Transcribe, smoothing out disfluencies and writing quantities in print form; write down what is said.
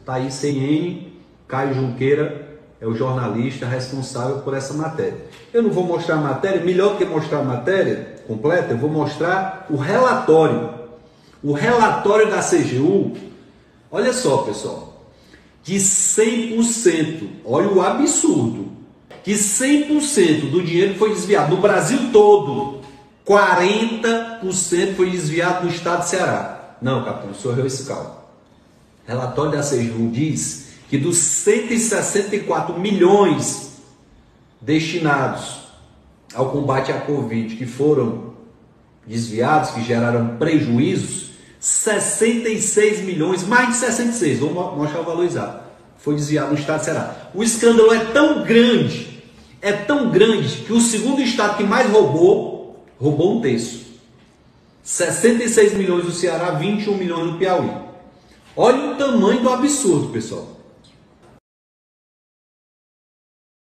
Tá aí CNN, Caio Junqueira é o jornalista responsável por essa matéria. Eu não vou mostrar a matéria, melhor do que mostrar a matéria completa, eu vou mostrar o relatório. O relatório da CGU, olha só, pessoal, que 100%, olha o absurdo, que 100% do dinheiro foi desviado no Brasil todo, 40% foi desviado no estado de Ceará. Não, capitão, o senhor errou esse cálculo. O relatório da CGU diz que dos 164 milhões destinados ao combate à Covid, que foram desviados, que geraram prejuízos, 66 milhões, mais de 66, vou mostrar o valor exato, foi desviado no estado de Ceará. O escândalo é tão grande, que o segundo estado que mais roubou um terço. 66 milhões no Ceará, 21 milhões no Piauí. Olha o tamanho do absurdo, pessoal.